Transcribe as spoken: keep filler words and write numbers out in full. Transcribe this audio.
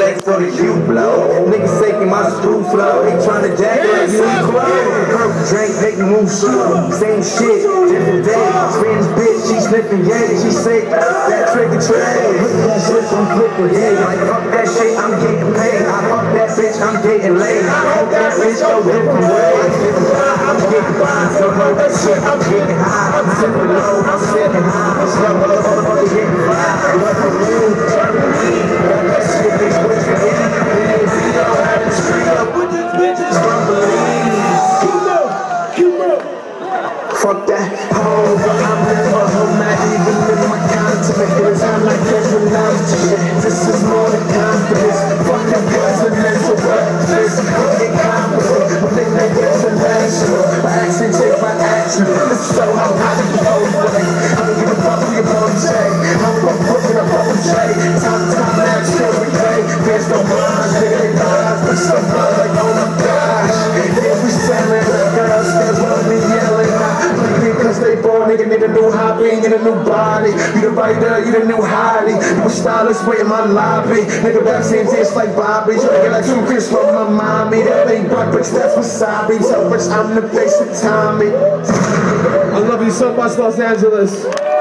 flex for the cute blow. Niggas taking my screw flow. They tryna jack like you clothes. Purple drink, make me move slow. Same shit, different day. Spanish bitch, she sniffing yay. She say that trick or trade. That shit I'm flipping, yeah. Like fuck that shit, I'm getting paid. I fuck that bitch, I'm getting laid. I hope that bitch go different ways. I'm getting by, so know that shit, I'm getting high. I'm sipping low, I'm sipping high. I'm slow, motherfucker getting fly. What the moon, turning me. That shit, they switching in. We don't have the street up with these bitches from Belize. Keep up, keep up. Fuck that hoe, but I'm never home. Not even in my content. Cause I'm like every night. This is more than confidence. Fuck that presidential breakfast. Fucking confident. But they make it international. By action, take my action. This is so how I can go away. I don't give a fuck who your bum say. I'm fucking pushing a fucking tray. Time, time, match, every day. There's no minds, nigga, they die. But so blood like, oh my gosh. Yeah, we selling like girls. There's one me yelling out. Cause they born, nigga, need a new hobby, need a new body. You the writer, you the new hottie. You a stylist, wait in my lobby. Nigga, rap seems just like Bobby. Tryna get like two kids from my mommy. That ain't breakfast, that's wasabi. So much, I'm the face of Tommy. I love you so much, Los Angeles.